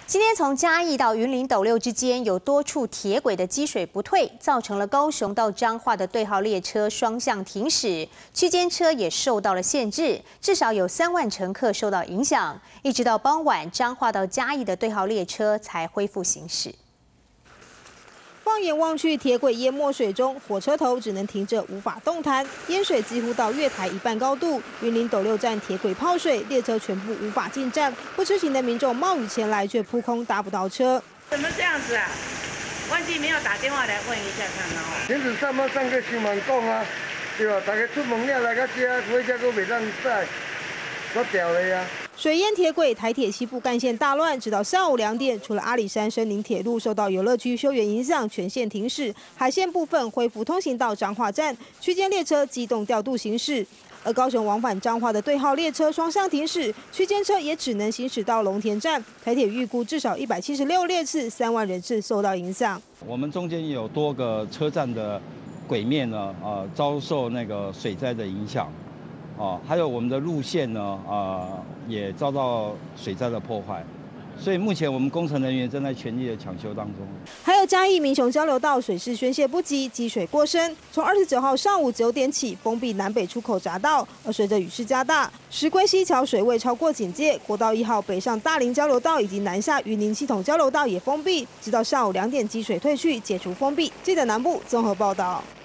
今天从嘉义到云林斗六之间有多处铁轨的积水不退，造成了高雄到彰化的对号列车双向停驶，区间车也受到了限制，至少有3万乘客受到影响。一直到傍晚，彰化到嘉义的对号列车才恢复行驶。 放眼望去，铁轨淹没水中，火车头只能停着，无法动弹。淹水几乎到月台一半高度，云林斗六站铁轨泡水，列车全部无法进站。不知情的民众冒雨前来，却扑空搭不到车。 怎么这样子啊？忘记没有打电话来问一下看哦。 平时上班上课新闻讲啊，对吧？大家出门了来到这，回家都袂当载，都掉了呀。 水淹铁轨，台铁西部干线大乱，直到下午2点，除了阿里山森林铁路受到游乐区修园影响，全线停驶；海线部分恢复通行到彰化站，区间列车机动调度行驶。而高雄往返彰化的对号列车双向停驶，区间车也只能行驶到龙田站。台铁预估至少176列次，3万人次受到影响。 我们中间有多个车站的轨面呢，遭受那个水灾的影响。 还有我们的路线呢，也遭到水灾的破坏，所以目前我们工程人员正在全力的抢修当中。 还有嘉义民雄交流道水势宣泄不及，积水过深，从29号上午9点起封闭南北出口匝道，而随着雨势加大，石龟溪桥水位超过警戒，国道1号北上大林交流道以及南下云林系统交流道也封闭，直到下午2点积水退去，解除封闭。记者南部综合报道。